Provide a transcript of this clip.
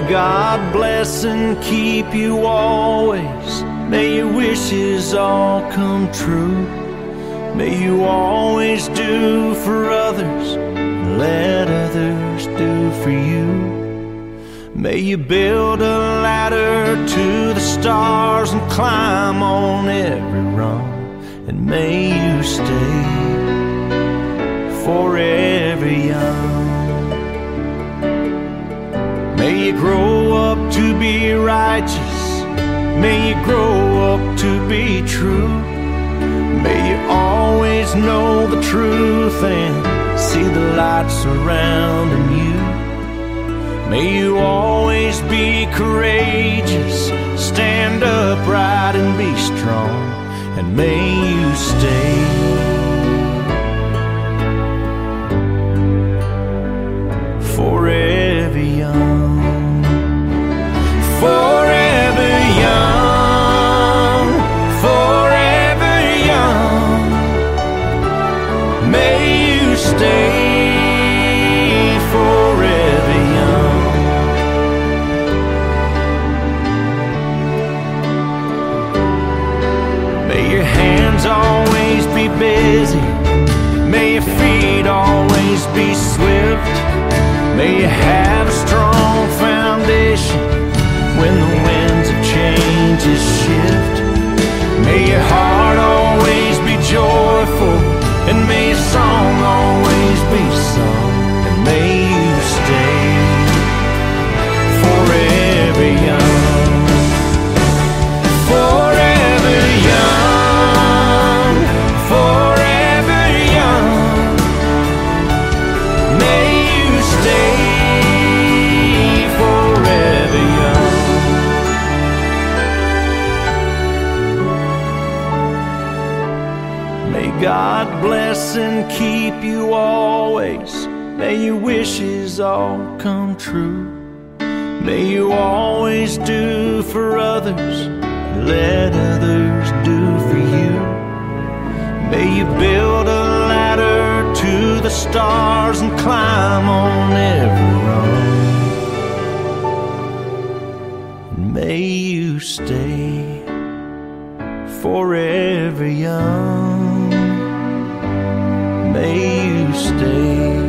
God bless and keep you always. May your wishes all come true. May you always do for others, let others do for you. May you build a ladder to the stars and climb on every rung. And may you stay forever young. May you grow up to be righteous. May you grow up to be true. May you always know the truth and see the light surrounding you. May you always be courageous, stand upright and be strong. And may you stay forever young. Forever young, forever young. May you stay forever young. May your hands always be busy. May your feet always be swift. May you have a strong foundation when the winds of changes shift. May your heart always be joyful, and may your song always be sung. And may you stay forever young. Forever young, forever young. May you stay forever young. May God bless and keep you always. May your wishes all come true. May you always do for others, let others do for you. May you build a ladder to the stars and climb on every rung. And may you stay forever young. May you stay